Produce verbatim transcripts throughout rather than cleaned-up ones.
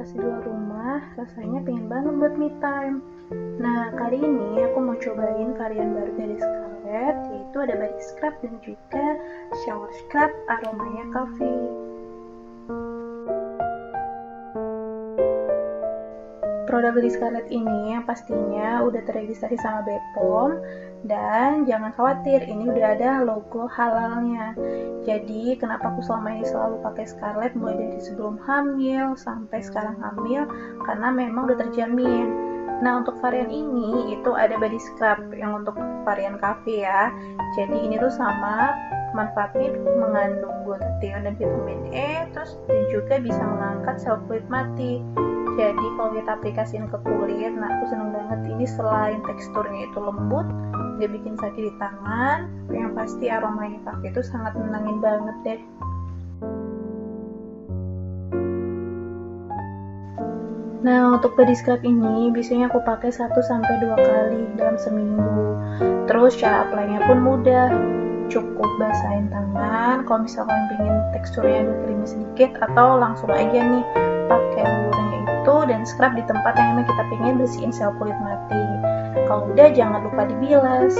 beraktivitas di luar rumah, rasanya pengen banget buat me time. Nah, kali ini aku mau cobain varian baru dari Scarlett, yaitu ada body scrub dan juga shower scrub aromanya coffee. Produk dari Scarlett ini yang pastinya udah terregistrasi sama B P O M, dan jangan khawatir, ini udah ada logo halalnya. Jadi kenapa aku selama ini selalu pakai Scarlett mulai dari sebelum hamil sampai sekarang hamil, karena memang udah terjamin. Nah, untuk varian ini itu ada body scrub yang untuk varian coffee ya. Jadi ini tuh sama manfaatnya mengandung glutathione dan vitamin E, terus dan juga bisa mengangkat sel kulit mati. Jadi kalau kita aplikasiin ke kulit, nah aku seneng banget ini. Selain teksturnya itu lembut, gak bikin sakit di tangan, yang pasti aromanya coffee itu sangat menenangin banget deh. Nah, untuk body scrub ini biasanya aku pakai satu sampai dua kali dalam seminggu. Terus cara apply-nya pun mudah. Cukup basahin tangan, kalau misalkan pengen teksturnya agak creamy sedikit, atau langsung aja nih pakai bulunya itu dan scrub di tempat yang emang kita pengen bersihin sel kulit mati. Kalau udah, jangan lupa dibilas.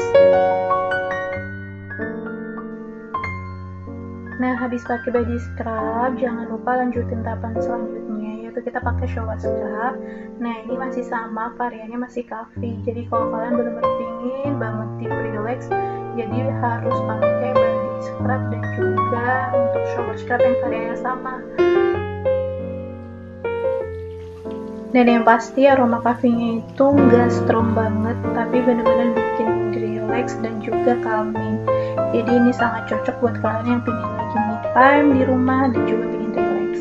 Nah, habis pakai body scrub, jangan lupa lanjutin tahapan selanjutnya, yaitu kita pakai shower scrub. Nah, ini masih sama, variannya masih coffee. Jadi kalau kalian benar-benar pingin banget deep relax, jadi harus pakai body scrub dan juga untuk shower scrub yang variannya sama. Dan yang pasti aroma coffee-nya itu nggak strong banget, tapi benar-benar bikin relax dan juga calming. Jadi ini sangat cocok buat kalian yang pengen lagi me time di rumah dan juga pengen relax.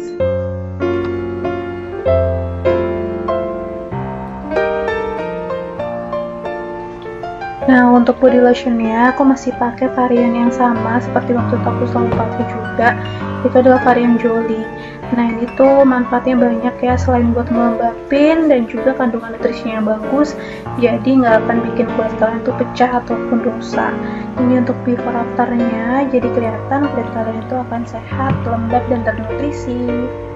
Nah, untuk body lotionnya aku masih pakai varian yang sama seperti waktu itu aku selalu pakai juga, itu adalah varian Jolie. Nah, ini tuh manfaatnya banyak ya, selain buat ngelembapin dan juga kandungan nutrisinya yang bagus, jadi nggak akan bikin kulit kalian tuh pecah ataupun rusak. Ini untuk before afternya, jadi kelihatan kulit kalian itu akan sehat, lembab, dan ternutrisi.